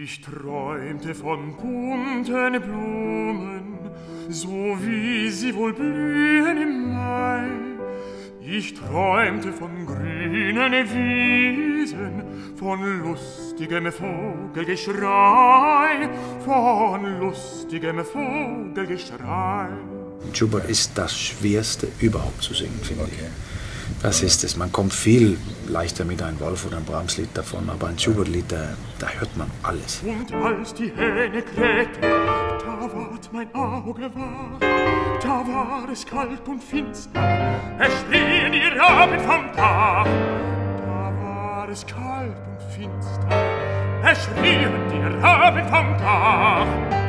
Ich träumte von bunten Blumen, so wie sie wohl blühen im Mai. Ich träumte von grünen Wiesen, von lustigem Vogelgeschrei, von lustigem Vogelgeschrei. Schubert ist das Schwerste überhaupt zu singen, finde ich. Das ist es. Man kommt viel leichter mit einem Wolf- oder einem Brahms-Lied davon, aber ein Schubert-Lied, da hört man alles. Und als die Hähne krähte, da ward mein Auge wahr, da war es kalt und finster, es schrien die Raben vom Dach. Da war es kalt und finster, es schrien die Raben vom Dach.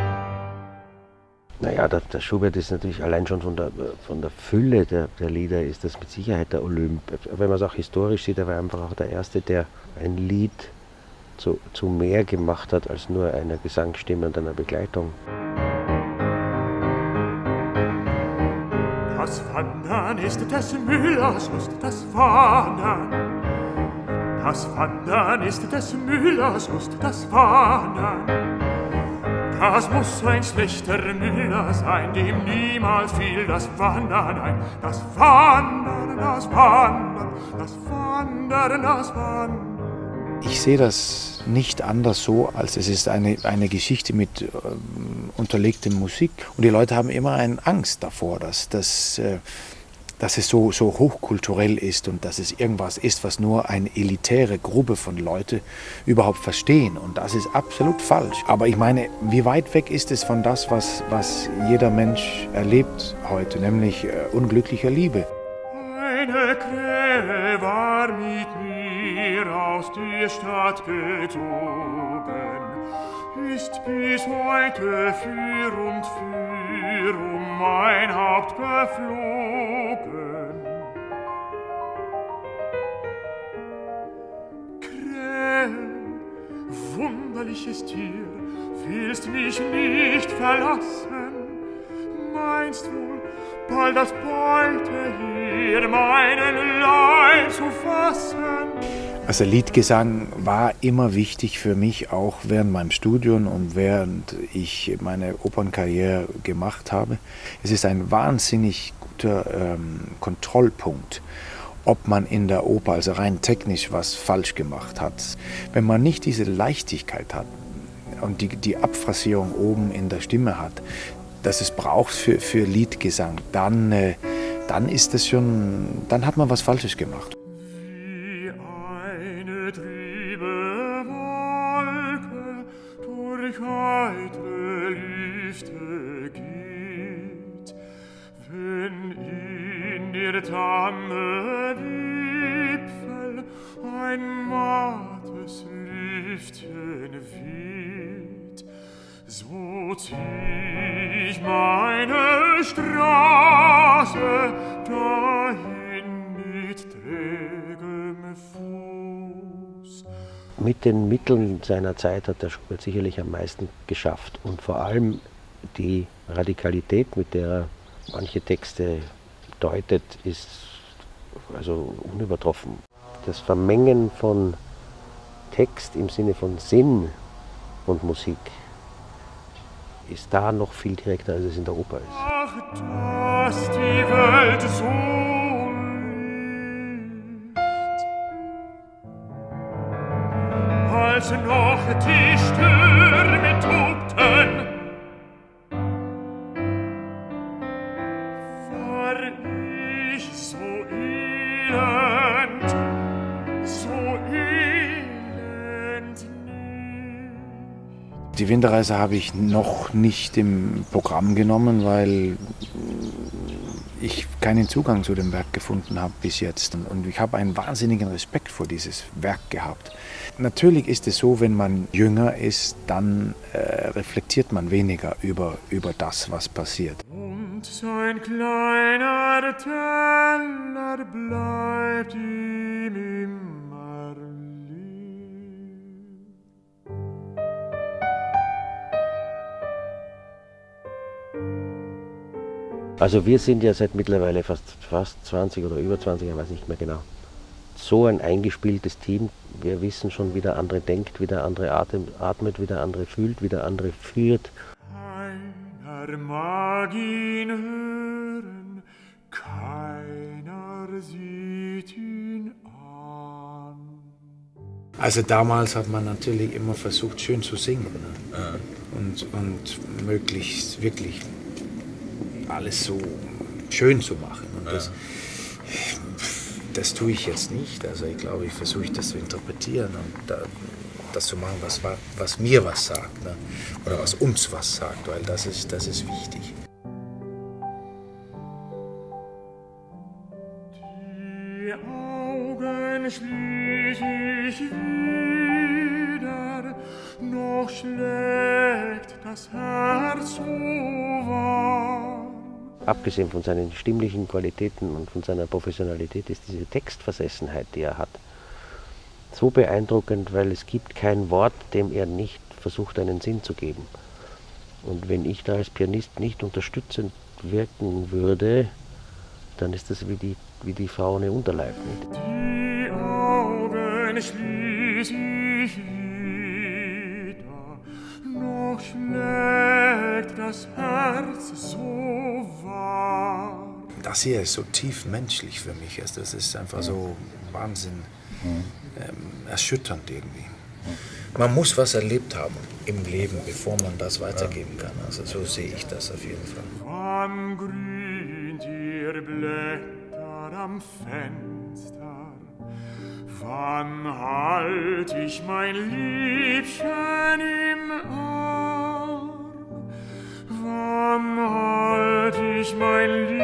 Naja, der Schubert ist natürlich allein schon von der Fülle der Lieder ist das mit Sicherheit der Olymp. Wenn man es auch historisch sieht, er war einfach auch der Erste, der ein Lied zu mehr gemacht hat als nur einer Gesangsstimme und einer Begleitung. Das Wandern ist des Müllers Lust, das Wandern. Das Wandern ist des Müllers Lust, das Wandern. Das muss ein schlechter Müller sein, dem niemals fiel das Wandern ein. Das Wandern, das Wandern, das Wandern, das Wandern. Ich sehe das nicht anders so, als es ist eine Geschichte mit unterlegtem Musik. Und die Leute haben immer eine Angst davor, dass es so hochkulturell ist und dass es irgendwas ist, was nur eine elitäre Gruppe von Leuten überhaupt verstehen. Und das ist absolut falsch. Aber ich meine, wie weit weg ist es von das, was jeder Mensch erlebt heute, nämlich unglücklicher Liebe? Eine Krähe war mit mir aus der Stadt gezogen, ist bis heute für und für um mein Haupt geflogen. Krähe, wunderliches Tier, willst mich nicht verlassen? Meinst du, bald als Beute hier meinen Leib zu fassen? Also Liedgesang war immer wichtig für mich, auch während meinem Studium und während ich meine Opernkarriere gemacht habe. Es ist ein wahnsinnig guter Kontrollpunkt, ob man in der Oper, also rein technisch, was falsch gemacht hat. Wenn man nicht diese Leichtigkeit hat und die Abphrasierung oben in der Stimme hat, dass es braucht für Liedgesang, dann ist es schon, dann hat man was Falsches gemacht. Wie eine trübe Wolke durch heitere Lüfte geht, wenn in der Tanne Wipfel ein mattes Lüftchen weht, so zieh ich meine Straße dahin mit trägem Fuß. Mit den Mitteln seiner Zeit hat der Schubert sicherlich am meisten geschafft und vor allem die Radikalität, mit der er manche Texte deutet, ist also unübertroffen. Das Vermengen von Text im Sinne von Sinn und Musik ist da noch viel direkter, als es in der Oper ist. Ach, dass die Welt so liegt, als noch die Stürme tobten, war ich so elend nicht. Die Winterreise habe ich noch nicht im Programm genommen, weil ich keinen Zugang zu dem Werk gefunden habe bis jetzt. Und ich habe einen wahnsinnigen Respekt vor dieses Werk gehabt. Natürlich ist es so, wenn man jünger ist, dann reflektiert man weniger über das, was passiert. Und sein kleiner Teller bleibt ihm immer lieb. Also wir sind ja seit mittlerweile fast 20 oder über 20 Jahren, weiß nicht mehr genau, so ein eingespieltes Team. Wir wissen schon, wie der andere denkt, wie der andere atmet, wie der andere fühlt, wie der andere führt. Keiner mag ihn hören, keiner sieht ihn an. Also damals hat man natürlich immer versucht, schön zu singen, ne? Und möglichst wirklich alles so schön zu machen. Und das tue ich jetzt nicht. Also ich glaube, ich versuche das zu interpretieren und das zu machen, was mir was sagt, ne? Oder was uns was sagt, weil das ist wichtig. Die Augen schließ ich wieder, noch schlägt das Herz so warm. Abgesehen von seinen stimmlichen Qualitäten und von seiner Professionalität ist diese Textversessenheit, die er hat, so beeindruckend, weil es gibt kein Wort, dem er nicht versucht, einen Sinn zu geben. Und wenn ich da als Pianist nicht unterstützend wirken würde, dann ist das wie die Frau ohne Unterleib. Nicht? Die Augen schließ ich wieder, noch schlägt das Herz so warm. Das hier ist so tief menschlich für mich. Das ist einfach so Wahnsinn, erschütternd irgendwie. Man muss was erlebt haben im Leben, bevor man das weitergeben kann. Also so sehe ich das auf jeden Fall. Wann grünt ihr Blätter am Fenster? Wann halt ich mein Liebchen im Arm? Wann halt ich mein Liebchen